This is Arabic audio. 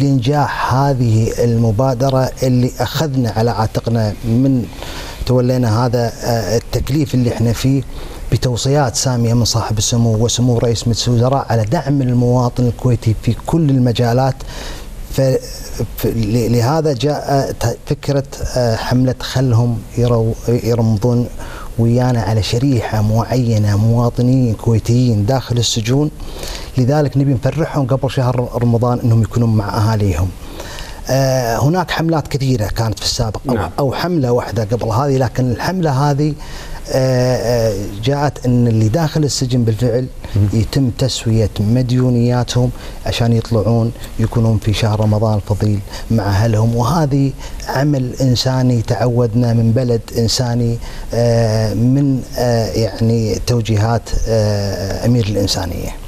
لإنجاح هذه المبادرة اللي أخذنا على عاتقنا من تولينا هذا التكليف اللي احنا فيه، بتوصيات سامية من صاحب السمو وسمو رئيس مجلس الوزراء على دعم المواطن الكويتي في كل المجالات. لهذا جاء فكرة حملة خلهم يرمضون ويانا على شريحة معينة مواطنين كويتيين داخل السجون، لذلك نبي نفرحهم قبل شهر رمضان انهم يكونون مع اهاليهم. هناك حملات كثيرة كانت في السابق أو حملة واحدة قبل هذه، لكن الحملة هذه جاءت أن اللي داخل السجن بالفعل يتم تسوية مديونياتهم عشان يطلعون يكونون في شهر رمضان الفضيل مع أهلهم. وهذه عمل إنساني تعودنا من بلد إنساني، من يعني توجيهات أمير الإنسانية.